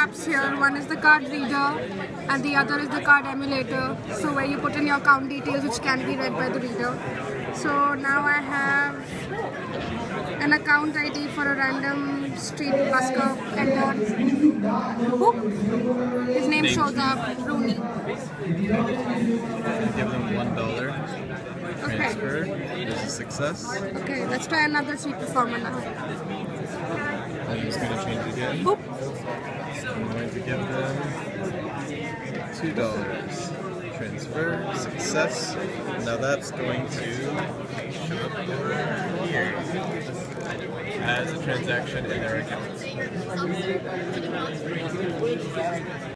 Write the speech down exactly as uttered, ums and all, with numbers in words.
apps here. One is the card reader and the other is the card emulator. So where you put in your account details which can be read by the reader. So now I have an account I D for a random street busker entered. Boop. His name Name. shows up, Rooney. Give them one dollar. Transfer. Okay. There's a success. Okay, let's try another street performer now. I'm just going to change again. Boop. I'm going to give them two dollars. Transfer. Success. Now that's going to show up over here as a transaction in their account.